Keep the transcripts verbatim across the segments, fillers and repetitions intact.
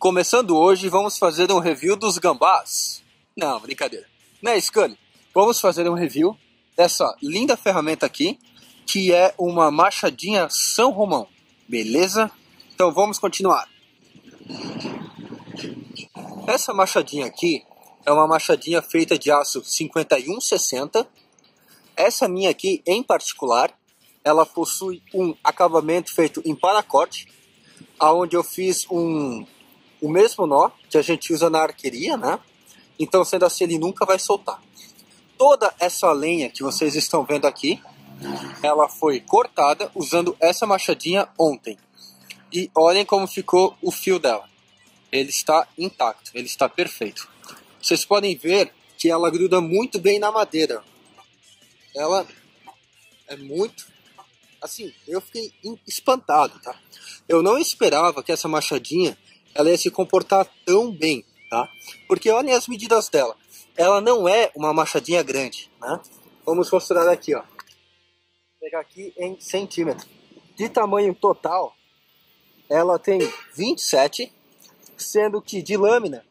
Começando hoje, vamos fazer um review dos gambás. Não, brincadeira. Né, Scully? Vamos fazer um review dessa linda ferramenta aqui, que é uma machadinha São Romão. Beleza? Então vamos continuar. Essa machadinha aqui é uma machadinha feita de aço cinquenta e um sessenta. Essa minha aqui, em particular, ela possui um acabamento feito em paracorte, aonde eu fiz um, o mesmo nó que a gente usa na arqueria, né? Então, sendo assim, ele nunca vai soltar. Toda essa lenha que vocês estão vendo aqui, ela foi cortada usando essa machadinha ontem. E olhem como ficou o fio dela. Ele está intacto, ele está perfeito. Vocês podem ver que ela gruda muito bem na madeira. Ela é muito... Assim, eu fiquei espantado, tá? Eu não esperava que essa machadinha ela ia se comportar tão bem, tá? Porque olhem as medidas dela. Ela não é uma machadinha grande, né? Vamos mostrar aqui, ó. Vou pegar aqui em centímetros. De tamanho total, ela tem vinte e sete, sendo que de lâmina,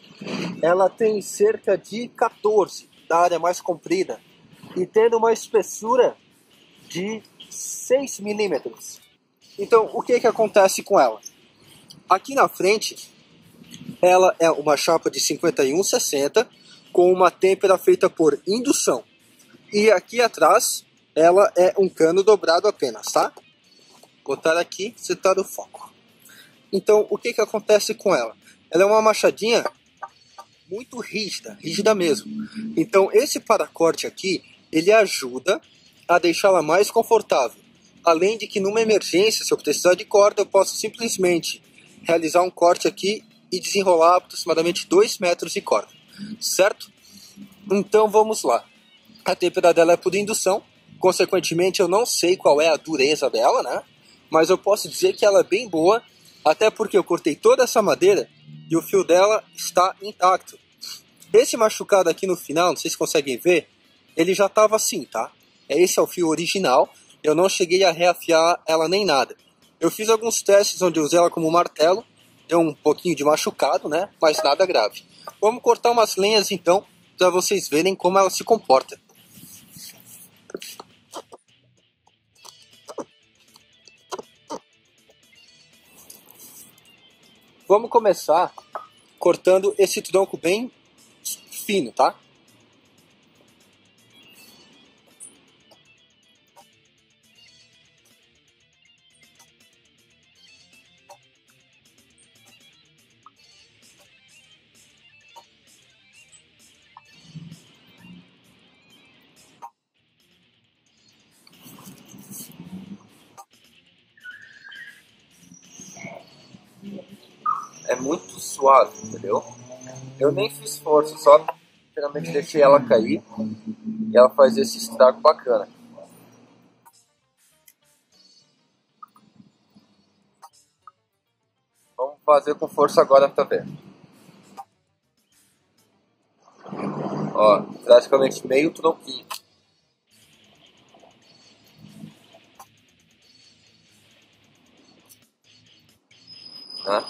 ela tem cerca de quatorze, da área mais comprida, e tendo uma espessura de seis milímetros. Então, o que que acontece com ela? Aqui na frente, ela é uma chapa de cinquenta e um sessenta com uma têmpera feita por indução. E aqui atrás, ela é um cano dobrado apenas, tá? Vou botar aqui, setar o foco. Então, o que que acontece com ela? Ela é uma machadinha muito rígida, rígida mesmo. Então, esse paracorte aqui, ele ajuda a deixá-la mais confortável. Além de que numa emergência, se eu precisar de corda, eu posso simplesmente realizar um corte aqui e desenrolar aproximadamente dois metros de corda. Certo? Então vamos lá. A têmpera dela é por indução. Consequentemente, eu não sei qual é a dureza dela, né? Mas eu posso dizer que ela é bem boa, até porque eu cortei toda essa madeira e o fio dela está intacto. Esse machucado aqui no final, não sei se conseguem ver, ele já estava assim, tá? Esse é o fio original, eu não cheguei a reafiar ela nem nada. Eu fiz alguns testes onde eu usei ela como martelo, deu um pouquinho de machucado, né? Mas nada grave. Vamos cortar umas lenhas então, para vocês verem como ela se comporta. Vamos começar cortando esse tronco bem fino, tá? É muito suave, entendeu? Eu nem fiz força, só geralmente deixei ela cair e ela faz esse estrago bacana. Vamos fazer com força agora também. Ó, praticamente meio tronquinho. Né?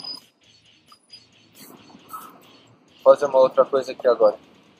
Vou fazer uma outra coisa aqui agora.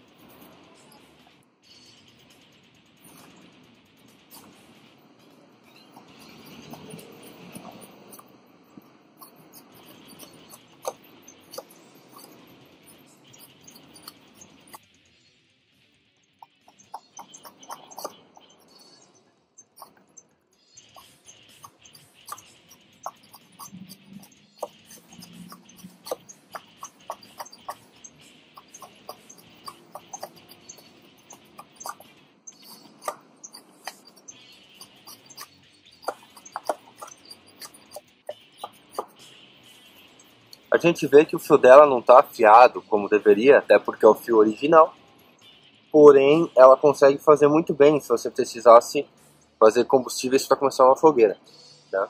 A gente vê que o fio dela não está afiado como deveria, até porque é o fio original. Porém, ela consegue fazer muito bem se você precisasse fazer combustíveis para começar uma fogueira. Tá?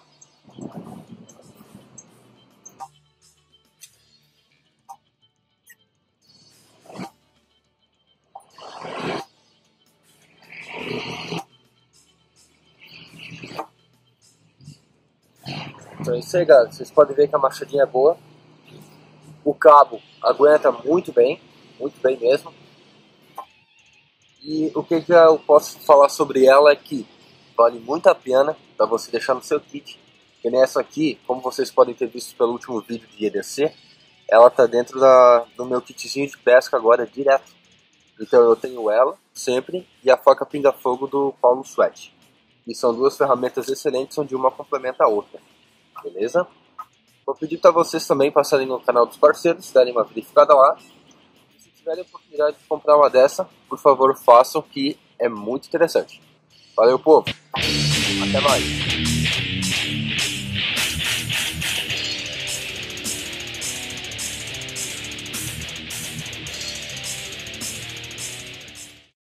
Então é isso aí, galera. Vocês podem ver que a machadinha é boa. O cabo aguenta muito bem, muito bem mesmo. E o que eu posso falar sobre ela é que vale muito a pena para você deixar no seu kit. Que nessa aqui, como vocês podem ter visto pelo último vídeo de E D C, ela está dentro da, do meu kitzinho de pesca agora direto. Então eu tenho ela sempre e a faca pinga-fogo do Paulo Sweat. E são duas ferramentas excelentes onde uma complementa a outra. Beleza? Vou pedir para vocês também passarem no canal dos parceiros, darem uma verificada lá. E se tiverem a oportunidade de comprar uma dessa, por favor façam, que é muito interessante. Valeu, povo! Até mais!